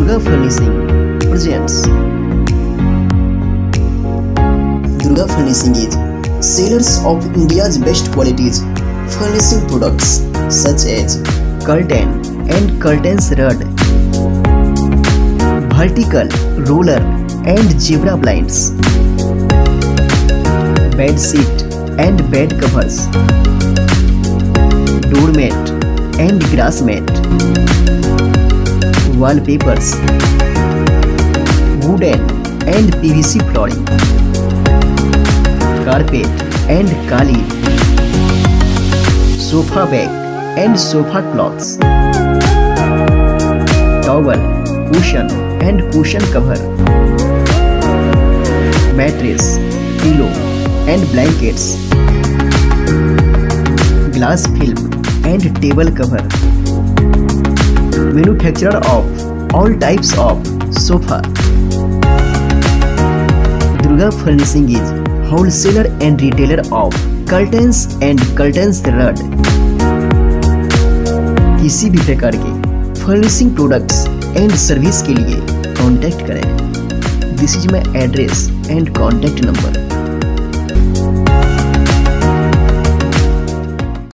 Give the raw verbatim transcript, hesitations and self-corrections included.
Durga Furnishing presents. Durga Furnishing is sellers of India's best qualities furnishing products such as curtain and curtains rod, vertical, roller and zebra blinds, bed sheet and bed covers, doormat and grass mat, wallpapers, wooden and P V C flooring, carpet and kali, sofa bag and sofa cloths, towel, cushion and cushion cover, mattress, pillow and blankets, glass film and table cover. Manufacturer of all types of sofa. Durga Furnishing is wholesaler and retailer of curtains and curtains rod. किसी भी प्रकार के furnishing products and service के लिए contact करें. This is my address and contact number.